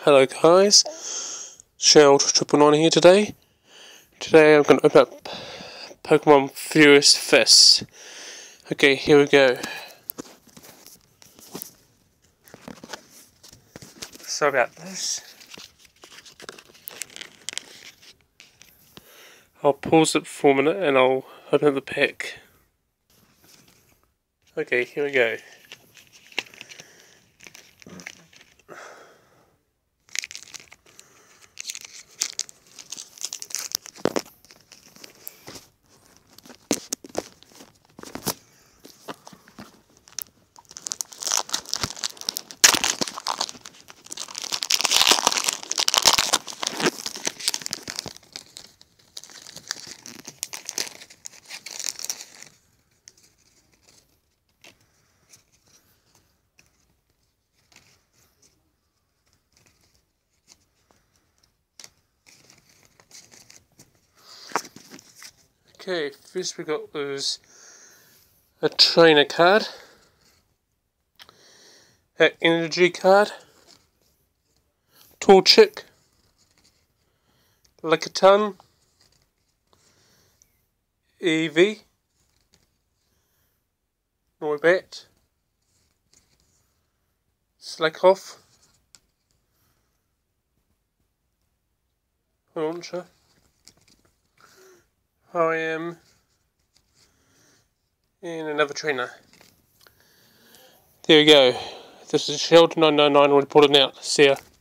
Hello guys, Shell999 here today. Today I'm going to open up Pokemon Furious Fist. Okay, here we go. Sorry about this. I'll pause it for a minute and I'll open up the pack. Okay, here we go. Okay, first we got a trainer card, an energy card, Torchic, Lickitung, Eevee, Noibat, Slakoth, Launcher, I am and another trainer. There we go. This is Shell999 reporting out. See ya.